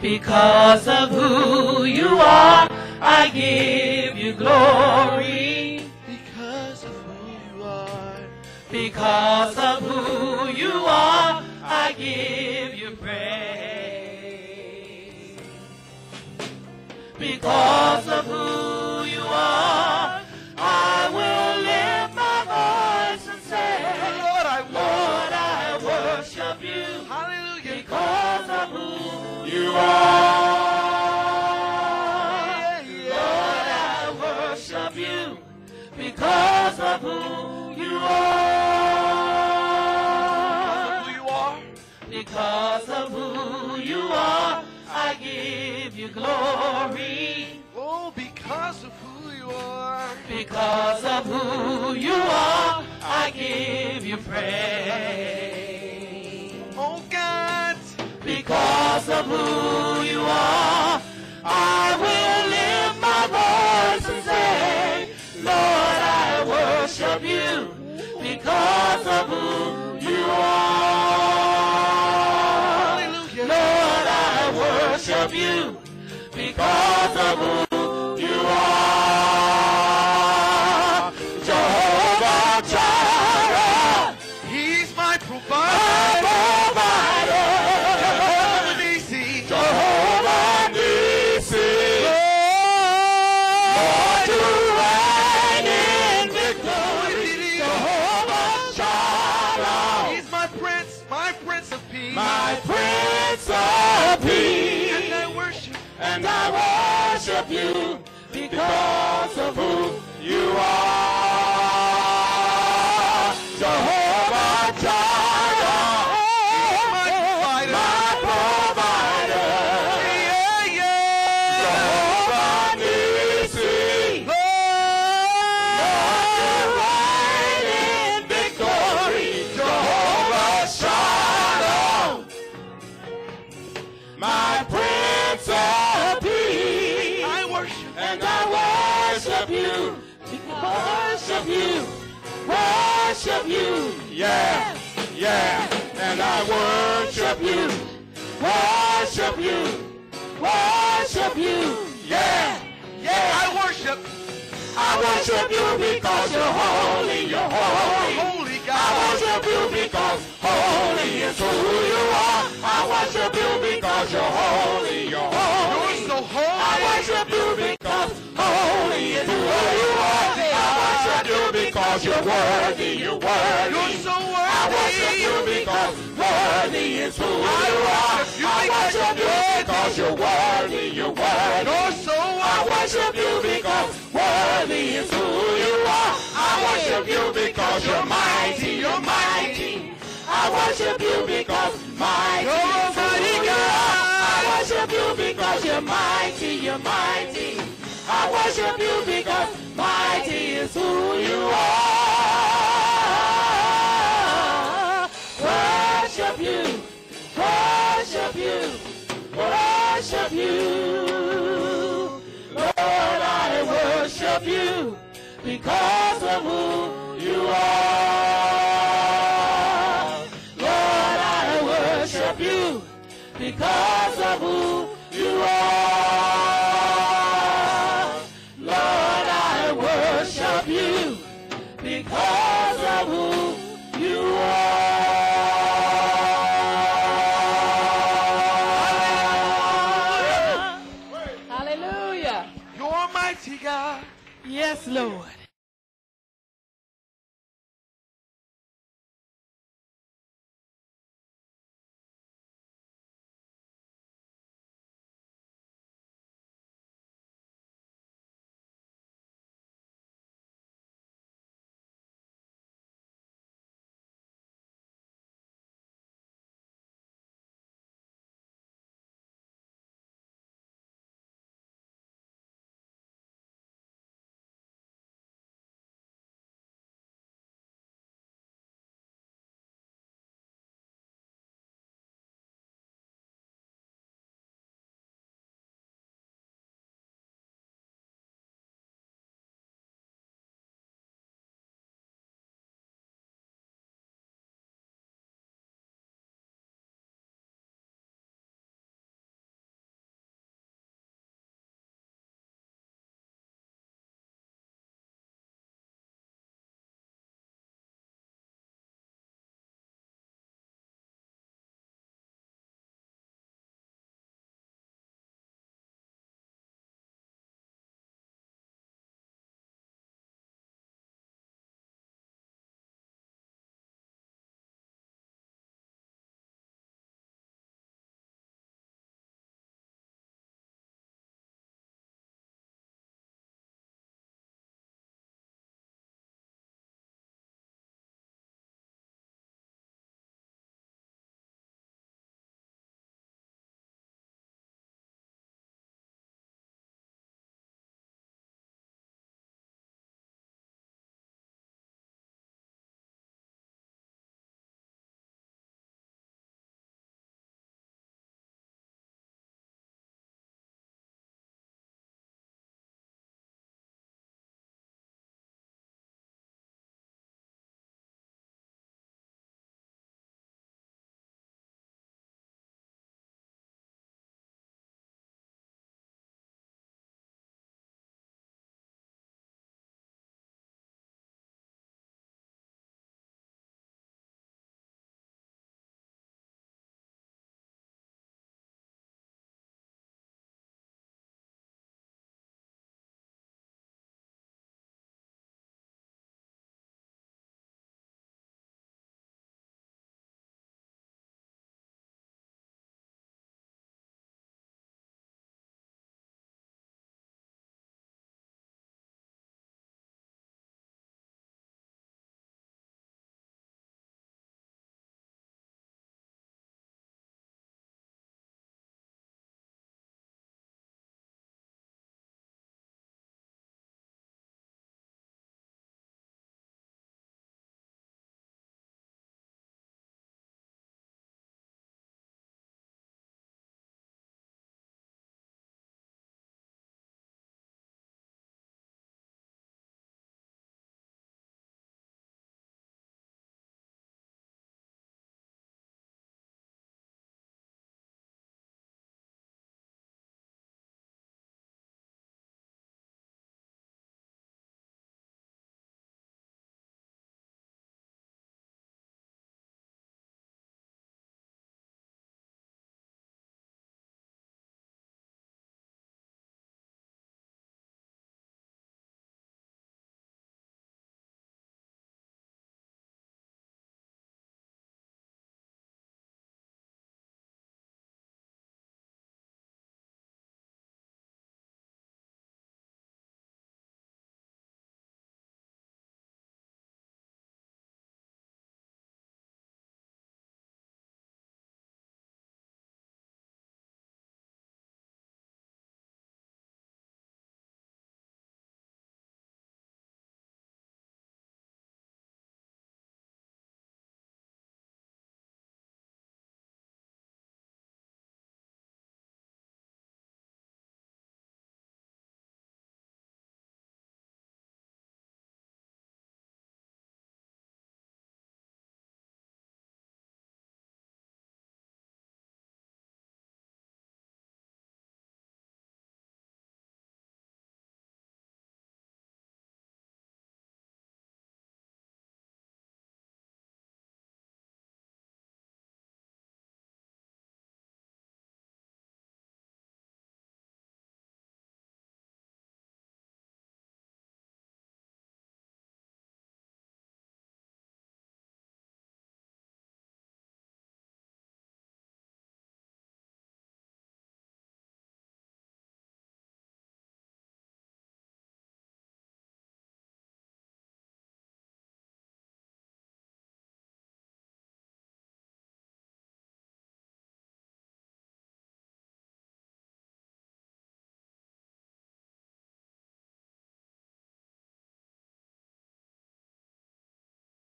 Because of who you are, I give you glory. Because of who you are. Because of who you are, I give you praise. Because of who you are, I will lift my voice and say, Lord, I worship you. Hallelujah. Because of who you are. Lord, I worship you. Because of who you are. Who you are. Because of who you are, I give you glory. Oh, because of who you are. Because of who you are, I give you praise. Oh, God. Because of who you are, I will lift my voice and say, Lord, I worship you. Because of who you are. Hallelujah. Lord, I worship you. Because of who you are. Jehovah Jireh, He's my my provider. provider. Jehovah Nissi. Jehovah Nissi, Lord, you reign in victory. Jehovah Shalom, He's my Prince of Peace. my Prince of Peace. And I worship. And I worship you because of who you are. Jehovah Jireh, My provider. my provider. Yeah, yeah. Jehovah Nissi, Lord, reign in victory. Jehovah Shalom, my Prince of Peace. I worship. And I worship you, worship you, worship you, yeah, yeah. And I worship you, worship you, worship you, yeah, yeah. I worship. I worship you because you're holy, you're holy. Holy I God. worship you because holy is who you are. I worship you because you're holy, you're holy. You're so I holy. worship you because holy is who you are. I worship you because you're worthy, you're worthy. You're so I worship you worthy. because worthy is who you are. I worship you because you're worthy, you're worthy. You're so I worship you because worthy is who you are. I worship you because you're mighty, you're mighty. I worship you because mighty You're is who mighty you God. are. I worship you because you're mighty, you're mighty. I worship you because mighty is who you are. Worship you, worship you, worship you. Lord, I worship you because of who you are. Lord, I worship you because of who you are. Lord, I worship you because of who you are. Hallelujah. You're mighty God. Yes, Lord.